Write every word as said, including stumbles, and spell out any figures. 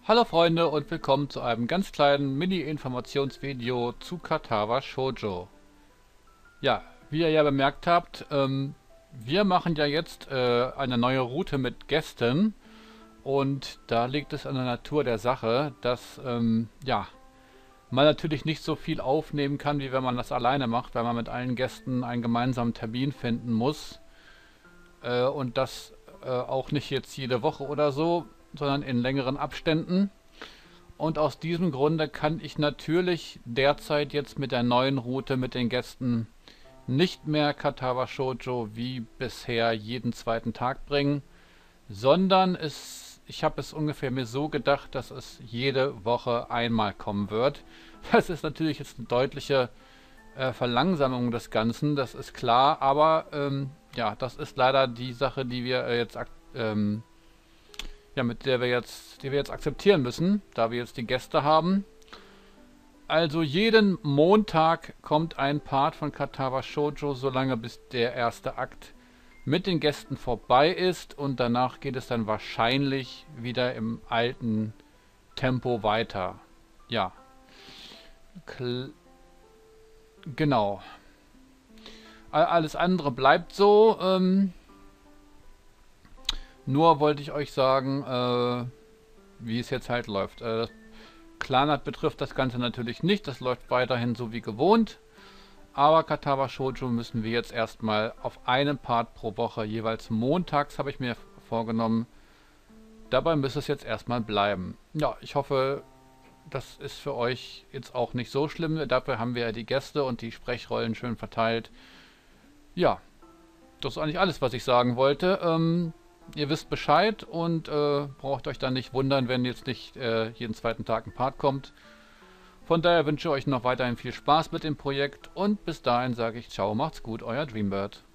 Hallo Freunde und willkommen zu einem ganz kleinen Mini-Informationsvideo zu Katawa Shoujo. Ja, wie ihr ja bemerkt habt, ähm, wir machen ja jetzt äh, eine neue Route mit Gästen und da liegt es an der Natur der Sache, dass ähm, ja, man natürlich nicht so viel aufnehmen kann, wie wenn man das alleine macht, weil man mit allen Gästen einen gemeinsamen Termin finden muss äh, und das äh, auch nicht jetzt jede Woche oder so, sondern in längeren Abständen. Und aus diesem Grunde kann ich natürlich derzeit jetzt mit der neuen Route mit den Gästen nicht mehr Katawa Shoujo wie bisher jeden zweiten Tag bringen, sondern es, ich habe es ungefähr mir so gedacht, dass es jede Woche einmal kommen wird. Das ist natürlich jetzt eine deutliche äh, Verlangsamung des Ganzen, das ist klar, aber ähm, ja, das ist leider die Sache, die wir äh, jetzt ak ähm, ja, mit der wir jetzt, die wir jetzt akzeptieren müssen, da wir jetzt die Gäste haben. Also jeden Montag kommt ein Part von Katawa Shoujo, solange bis der erste Akt mit den Gästen vorbei ist und danach geht es dann wahrscheinlich wieder im alten Tempo weiter. Ja, Kl genau. Alles andere bleibt so. Ähm, nur wollte ich euch sagen, äh, wie es jetzt halt läuft. Äh, Clanat betrifft das Ganze natürlich nicht, das läuft weiterhin so wie gewohnt. Aber Katawa Shoujo müssen wir jetzt erstmal auf einen Part pro Woche, jeweils montags, habe ich mir vorgenommen. Dabei müsste es jetzt erstmal bleiben. Ja, ich hoffe, das ist für euch jetzt auch nicht so schlimm. Dafür haben wir ja die Gäste und die Sprechrollen schön verteilt. Ja, das ist eigentlich alles, was ich sagen wollte. Ähm, ihr wisst Bescheid und äh, braucht euch dann nicht wundern, wenn jetzt nicht äh, jeden zweiten Tag ein Part kommt. Von daher wünsche ich euch noch weiterhin viel Spaß mit dem Projekt und bis dahin sage ich ciao, macht's gut, euer Dreambird.